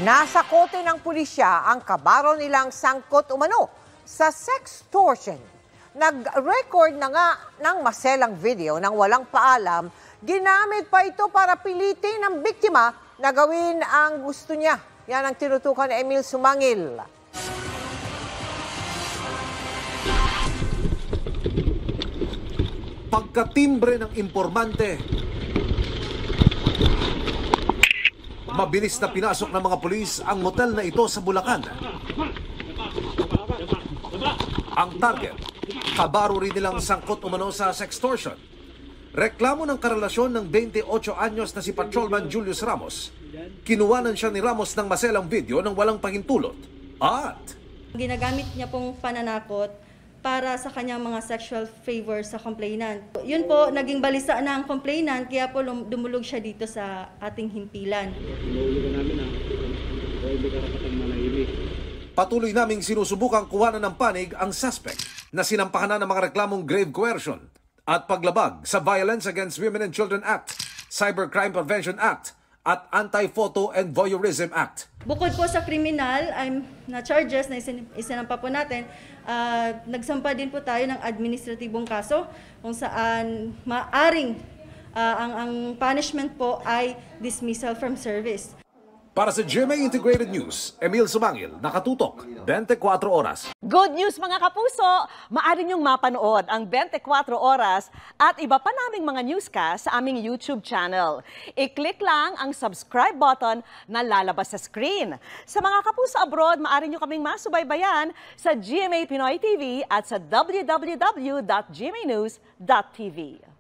Nasa kote ng pulisya ang kabaro nilang sangkot umano sa sextortion. Nag-record na nga ng maselang video nang walang paalam. Ginamit pa ito para pilitin ang biktima na gawin ang gusto niya. Yan ang tinutukan ni Emil Sumangil. Pagkatimbre ng impormante, mabilis na pinasok ng mga pulis ang motel na ito sa Bulacan. Ang target, kabaro rin nilang sangkot umano sa sextortion. Reklamo ng karelasyon ng 28 anyos na si Patrolman Julius Ramos. Kinuwanan siya ni Ramos ng maselang video ng walang pahintulot. At ginagamit niya pong pananakot para sa kanyang mga sexual favor sa complainant. Yun po, naging balisa na ang complainant, kaya po dumulog siya dito sa ating himpilan. patuloy naming sinusubukang kuhanan ng panig ang suspect na sinampahan na ng mga reklamong grave coercion at paglabag sa Violence Against Women and Children Act, Cybercrime Prevention Act at Anti-Photo and Voyeurism Act. Bukod po sa kriminal na charges na isinampa po natin, nagsampa din po tayo ng administratibong kaso kung saan maaring ang punishment po ay dismissal from service. Para sa GMA Integrated News, Emil Sumangil, nakatutok, 24 oras. Good news mga kapuso! Maaari niyong mapanood ang 24 oras at iba pa naming mga newscast sa aming YouTube channel. I-click lang ang subscribe button na lalabas sa screen. Sa mga kapuso abroad, maaari niyo kaming masubaybayan sa GMA Pinoy TV at sa www.gmanews.tv.